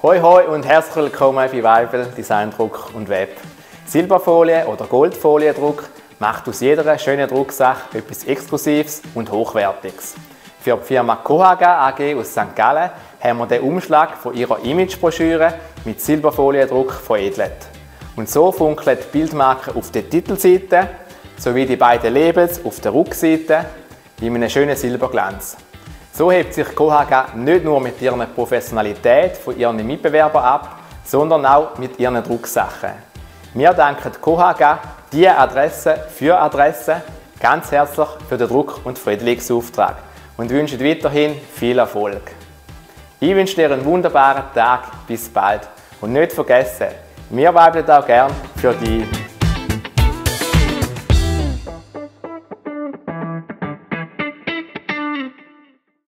Hoi hoi und herzlich willkommen bei Weibel Design Druck und Web. Silberfolie oder Goldfoliendruck macht aus jeder schönen Drucksache etwas Exklusives und Hochwertiges. Für die Firma Cohaga AG aus St. Gallen haben wir den Umschlag von ihrer Imagebroschüre mit Silberfoliendruck veredelt. Und so funkelt die Bildmarke auf der Titelseite sowie die beiden Labels auf der Rückseite in einem schönen Silberglanz. So hebt sich Cohaga nicht nur mit ihrer Professionalität von ihren Mitbewerbern ab, sondern auch mit ihren Drucksachen. Wir danken Cohaga, die Adresse für Adresse, ganz herzlich für den Druck- und Friedligungsauftrag und wünschen weiterhin viel Erfolg. Ich wünsche dir einen wunderbaren Tag, bis bald und nicht vergessen, wir weibeln auch gern für dich.